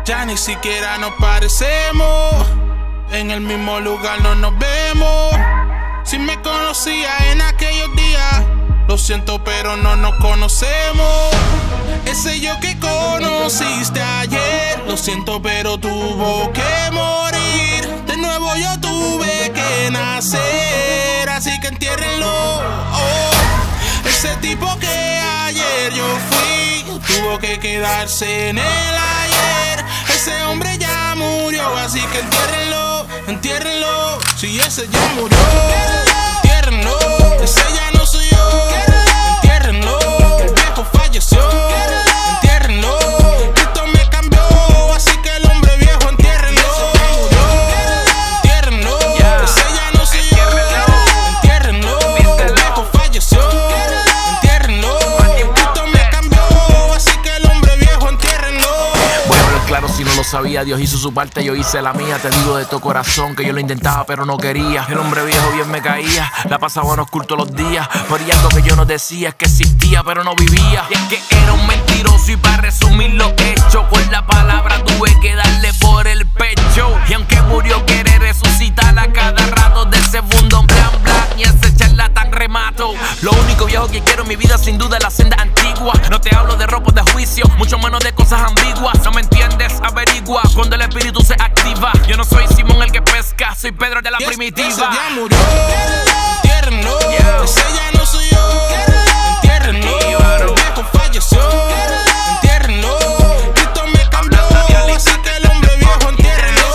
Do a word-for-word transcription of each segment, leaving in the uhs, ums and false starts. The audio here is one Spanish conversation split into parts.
Ya ni siquiera nos parecemos, en el mismo lugar no nos vemos. Si me conocía en aquellos días, lo siento pero no nos conocemos. Ese yo que conociste ayer, lo siento pero tuvo que morir. De nuevo yo tuve que nacer, así que entiérrenlo. Oh, ese tipo que ayer yo fui, tuvo que quedarse en el ayer. Ese hombre ya murió, así que entiérrenlo, entiérrenlo. Si ese ya murió, entiérrenlo. Ese ya no soy yo, entiérrenlo. El viejo falleció, entiérrenlo. Cristo me cambió, así que el hombre viejo, entiérrenlo. Entiérrenlo. Ese ya no soy yo, entiérrenlo. El viejo falleció, entiérrenlo. Cristo me cambió, así que el hombre viejo, entiérrenlo. Claro, si no lo sabía, Dios hizo su parte, yo hice la mía. Te digo de todo corazón que yo lo intentaba pero no quería. El hombre viejo bien me caía, la pasaba en oscuro los días. Por algo que yo no decía es que existía pero no vivía. Y es que era un mentiroso y para resumir lo hecho, con la palabra tuve que darle por el pecho. Y aunque murió quiere resucitar a cada rato de ese fundón blan blan y ese charlatán remato. Lo único viejo que quiero en mi vida sin duda es la senda antigua. No te hablo de ropa de juicio, mucho menos de cosas ambiguas. No me entiendes, averigua cuando el espíritu se activa. Yo no soy Simón el que pesca, soy Pedro de la y primitiva. Ese ya murió, entiérrenlo. Ese ya no soy yo, entiérrenlo. El viejo falleció, entiérrenlo. Cristo me cambió, así que el hombre viejo, entiérrenlo.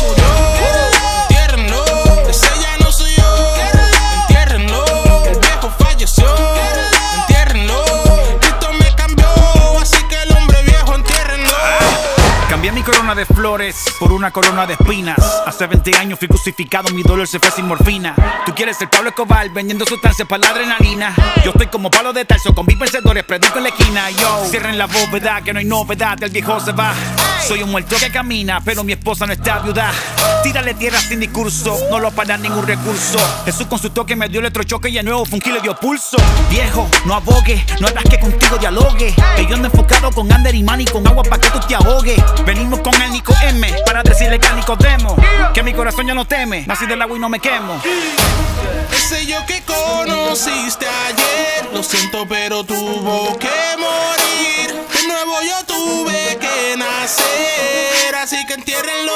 Entiérrenlo. Ese ya no soy yo, entiérrenlo. El viejo falleció, entiérrenlo. Cristo me cambió, así que el hombre viejo, entiérrenlo. Cambié mi corona de flores por una corona de espinas. Hace veinte años fui crucificado, mi dolor se fue sin morfina. Tú quieres ser Pablo Escobar vendiendo sustancias para la adrenalina. Yo estoy como Pablo de Tarso con mis vencedores, predico en la esquina. Yo, cierren la bóveda que no hay novedad, el viejo se va. Soy un muerto que camina, pero mi esposa no está viuda. Tírale tierra sin discurso, no lo para ningún recurso. Jesús con su toque me dio electrochoque y de nuevo Funky le dio pulso. Viejo, no abogue, no hagas que contigo dialogue. Que yo ando enfocado con Ander y Manny, con agua pa' que tú te ahogues. Venimos con el Nico M para decirle que al Nicodemo que mi corazón ya no teme, nací del agua y no me quemo. Ese yo que conociste ayer, lo siento pero tuvo que morir. De nuevo yo tuve que nacer, así que entiérrenlo.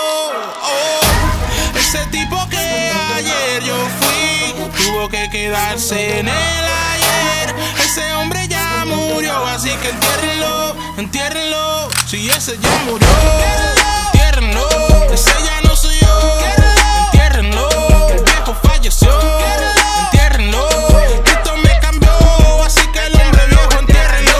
Oh, ese tipo que ayer yo fui, tuvo que quedarse en el ayer. Ese hombre ya murió, así que entiérrenlo, entiérrenlo. Si ese ya murió, entiérrenlo. Ese ya no soy yo, entiérrenlo. El viejo falleció, entiérrenlo. Cristo me cambió, así que el hombre viejo, entiérrenlo.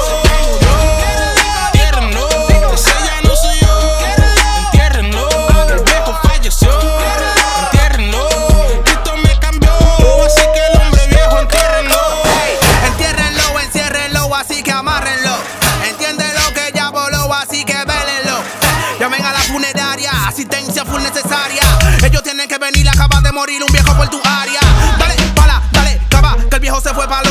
Entiérrenlo. Ese ya no soy yo, entiérrenlo. El viejo falleció, entiérrenlo. Cristo me cambió, así que el hombre viejo, entiérrenlo. Entiérrenlo, enciérrenlo, así que amárrenlo. Entiende lo que ya voló, así que vélenlo. Llamen a la funeraria, asistencia full necesaria. Ellos tienen que venir, acaba de morir un viejo por tu área. Dale, pala, dale, cava, que el viejo se fue para